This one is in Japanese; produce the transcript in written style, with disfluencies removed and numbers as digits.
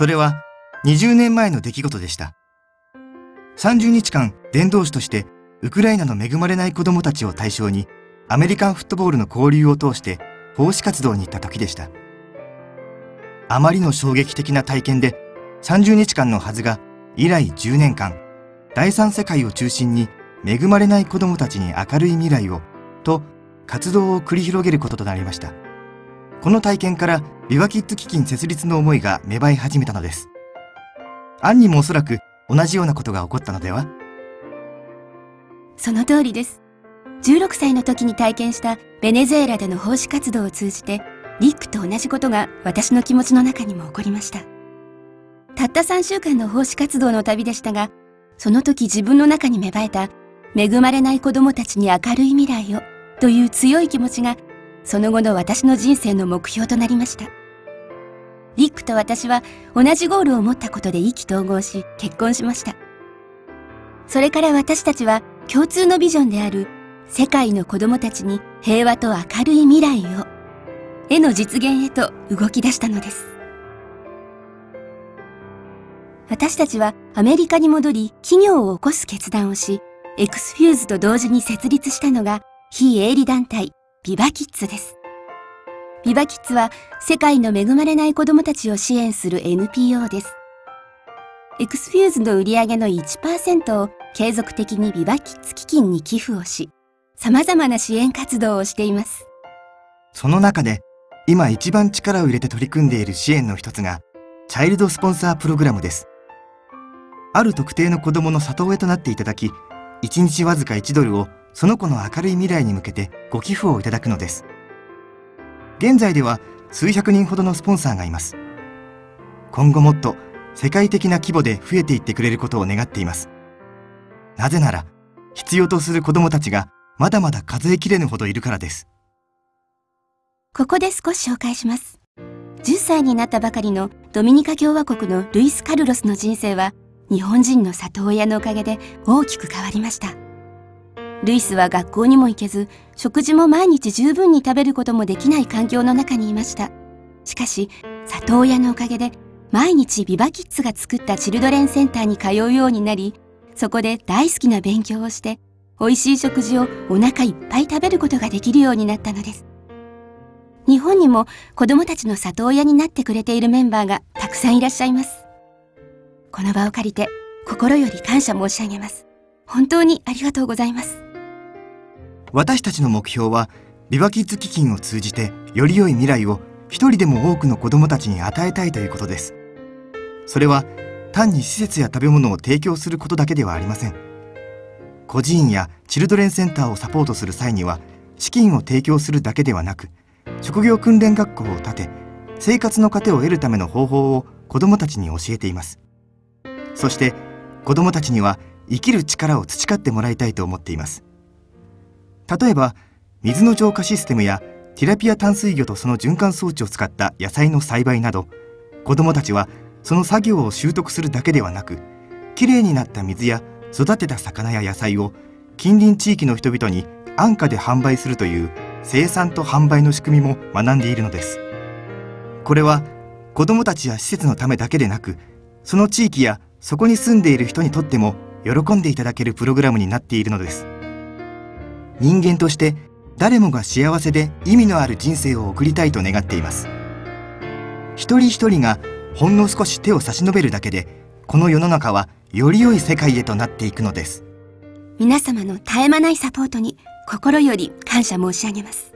それは20年前の出来事でした。30日間伝道師としてウクライナの恵まれない子どもたちを対象にアメリカンフットボールの交流を通して奉仕活動に行った時でした。あまりの衝撃的な体験で30日間のはずが以来10年間第三世界を中心に恵まれない子どもたちに明るい未来をと活動を繰り広げることとなりました。この体験からビバキッズ基金設立の思いが芽生え始めたのです。アンにもおそらく同じようなことが起こったのでは？ その通りです。16歳の時に体験したベネズエラでの奉仕活動を通じて、リックと同じことが私の気持ちの中にも起こりました。たった3週間の奉仕活動の旅でしたが、その時自分の中に芽生えた恵まれない子どもたちに明るい未来をという強い気持ちがその後の私の人生の目標となりました。リックと私は同じゴールを持ったことで意気投合し結婚しました。それから私たちは共通のビジョンである世界の子どもたちに平和と明るい未来をへの実現へと動き出したのです。私たちはアメリカに戻り企業を起こす決断をし、エクスフューズと同時に設立したのが非営利団体ビバキッズです。ビバキッズは世界の恵まれない子どもたちを支援する NPO です。エクスフューズの売上の 1% を継続的にビバキッズ基金に寄付をし、様々な支援活動をしています。 その中で今一番力を入れて取り組んでいる支援の一つがチャイルドスポンサープログラムです。ある特定の子どもの里親となっていただき、1日わずか$1をその子の明るい未来に向けてご寄付をいただくのです。現在では数百人ほどのスポンサーがいます。今後もっと世界的な規模で増えていってくれることを願っています。なぜなら必要とする子どもたちがまだまだ数えきれぬほどいるからです。 ここで少し紹介します。10歳になったばかりのドミニカ共和国のルイス・カルロスの人生は日本人の里親のおかげで大きく変わりました。ルイスは学校にも行けず、食事も毎日十分に食べることもできない環境の中にいました。しかし、里親のおかげで毎日ビバキッズが作ったチルドレンセンターに通うようになり、そこで大好きな勉強をして、美味しい食事をお腹いっぱい食べることができるようになったのです。日本にも子どもたちの里親になってくれているメンバーがたくさんいらっしゃいます。この場を借りて心より感謝申し上げます。本当にありがとうございます。 私たちの目標はビバキッズ基金を通じてより良い未来を一人でも多くの子どもたちに与えたいということです。それは単に施設や食べ物を提供することだけではありません。孤児院やチルドレンセンターをサポートする際には資金を提供するだけではなく、職業訓練学校を建て生活の糧を得るための方法を子どもたちに教えています。そして子どもたちには生きる力を培ってもらいたいと思っています。例えば水の浄化システムやティラピア淡水魚とその循環装置を使った野菜の栽培など、子どもたちはその作業を習得するだけではなく、きれいになった水や育てた魚や野菜を近隣地域の人々に安価で販売するという生産と販売の仕組みも学んでいるのです。これは子どもたちや施設のためだけでなく、その地域やそこに住んでいる人にとっても喜んでいただけるプログラムになっているのです。人間として誰もが幸せで意味のある人生を送りたいと願っています。一人一人がほんの少し手を差し伸べるだけで、この世の中はより良い世界へとなっていくのです。 皆様の絶え間ないサポートに心より感謝申し上げます。